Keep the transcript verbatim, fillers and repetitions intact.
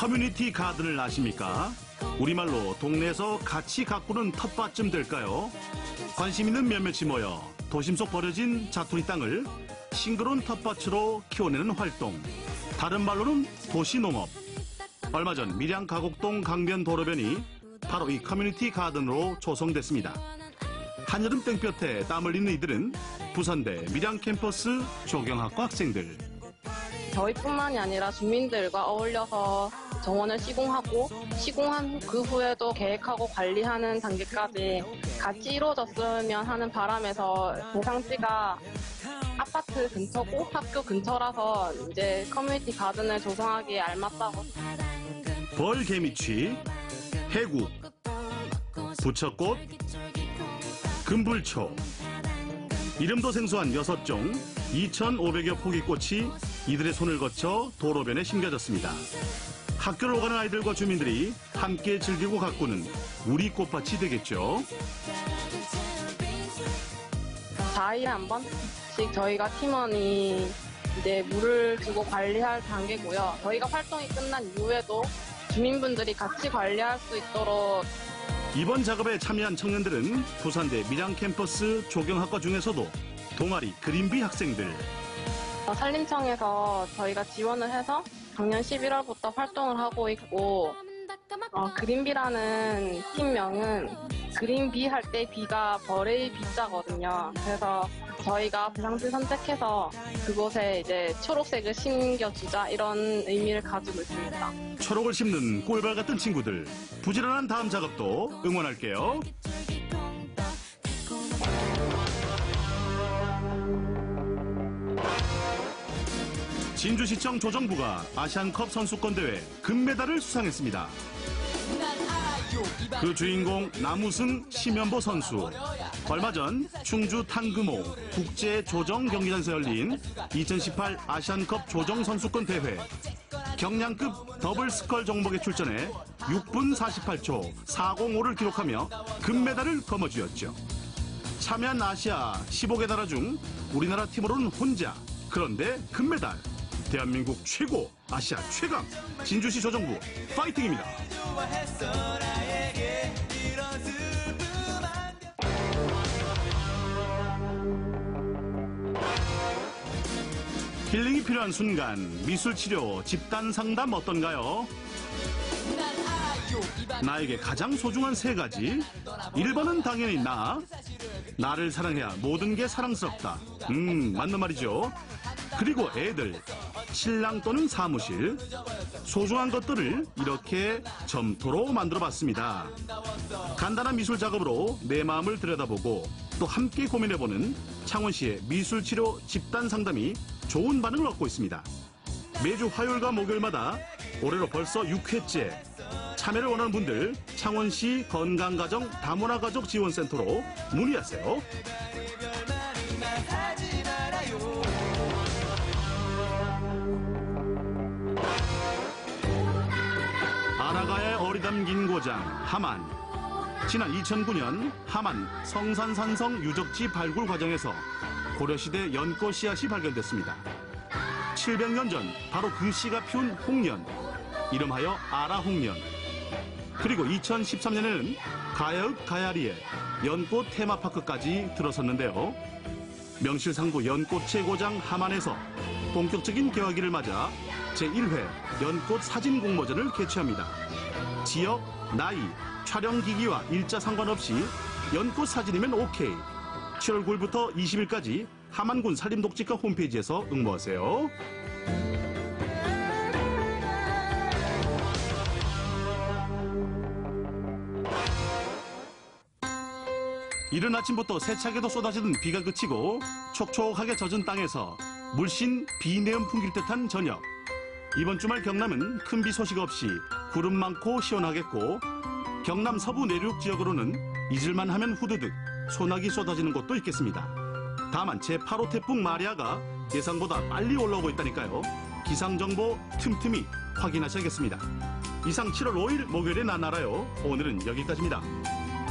커뮤니티 가든을 아십니까? 우리말로 동네에서 같이 가꾸는 텃밭쯤 될까요? 관심 있는 몇몇이 모여 도심 속 버려진 자투리 땅을 싱그러운 텃밭으로 키워내는 활동. 다른 말로는 도시농업. 얼마 전 밀양 가곡동 강변 도로변이 바로 이 커뮤니티 가든으로 조성됐습니다. 한여름 땡볕에 땀 흘리는 이들은 부산대 밀양 캠퍼스 조경학과 학생들. 저희뿐만이 아니라 주민들과 어울려서 정원을 시공하고 시공한 그 후에도 계획하고 관리하는 단계까지 같이 이루어졌으면 하는 바람에서 대상지가 아파트 근처고 학교 근처라서 이제 커뮤니티 가든을 조성하기에 알맞다고. 벌개미취, 해국, 부처꽃, 금불초. 이름도 생소한 여섯 종 이천오백여 포기 꽃이 이들의 손을 거쳐 도로변에 심겨졌습니다. 학교를 오가는 아이들과 주민들이 함께 즐기고 가꾸는 우리 꽃밭이 되겠죠. 사 일에 한 번씩 저희가 팀원이 이제 물을 주고 관리할 단계고요. 저희가 활동이 끝난 이후에도 주민분들이 같이 관리할 수 있도록. 이번 작업에 참여한 청년들은 부산대 밀양 캠퍼스 조경학과 중에서도 동아리 그린비 학생들. 산림청에서 저희가 지원을 해서 작년 십일월부터 활동을 하고 있고, 어, 그린비라는 팀명은 그린비 할 때 비가 벌의 비자거든요. 그래서 저희가 대상지 선택해서 그곳에 이제 초록색을 심겨주자 이런 의미를 가지고 있습니다. 초록을 심는 꿀벌 같은 친구들. 부지런한 다음 작업도 응원할게요. 진주시청 조정부가 아시안컵 선수권 대회 금메달을 수상했습니다. 그 주인공 남우승 심연보 선수. 얼마 전 충주 탕금호 국제 조정 경기장에서 열린 이천십팔 아시안컵 조정 선수권 대회 경량급 더블 스컬 종목에 출전해 육 분 사십팔 초 사공오를 기록하며 금메달을 거머쥐었죠. 참여한 아시아 십오 개 나라 중 우리나라 팀으로는 혼자. 그런데 금메달. 대한민국 최고, 아시아 최강, 진주시 조정부 파이팅입니다. 힐링이 필요한 순간, 미술치료, 집단상담 어떤가요? 나에게 가장 소중한 세 가지. 일 번은 당연히 나. 나를 사랑해야 모든 게 사랑스럽다. 음, 맞는 말이죠. 그리고 애들, 신랑 또는 사무실. 소중한 것들을 이렇게 점토로 만들어봤습니다. 간단한 미술 작업으로 내 마음을 들여다보고 또 함께 고민해보는 창원시의 미술치료 집단상담이 좋은 반응을 얻고 있습니다. 매주 화요일과 목요일마다 올해로 벌써 육 회째. 참여를 원하는 분들 창원시 건강가정 다문화가족 지원센터로 문의하세요. 아라가의 어리담긴 고장 함안. 지난 이천구 년 함안 성산산성 유적지 발굴 과정에서 고려시대 연꽃 씨앗이 발견됐습니다. 칠백 년 전 바로 그 씨가 피운 홍련, 이름하여 아라홍련. 그리고 이천십삼 년에는 가야읍 가야리에 연꽃 테마파크까지 들어섰는데요. 명실상부 연꽃의 고장 함안에서 본격적인 개화기를 맞아 제일 회 연꽃 사진 공모전을 개최합니다. 지역, 나이, 촬영기기와 일자 상관없이 연꽃 사진이면 오케이. 칠월 구일부터 이십일까지 함안군 산림독직과 홈페이지에서 응모하세요. 이른 아침부터 세차게도 쏟아지던 비가 그치고 촉촉하게 젖은 땅에서 물씬 비내음 풍길 듯한 저녁. 이번 주말 경남은 큰 비 소식 없이 구름 많고 시원하겠고, 경남 서부 내륙 지역으로는 잊을만 하면 후두둑 소나기 쏟아지는 곳도 있겠습니다. 다만 제팔 호 태풍 마리아가 예상보다 빨리 올라오고 있다니까요. 기상정보 틈틈이 확인하셔야겠습니다. 이상 칠월 오일 목요일에 나날아요. 오늘은 여기까지입니다.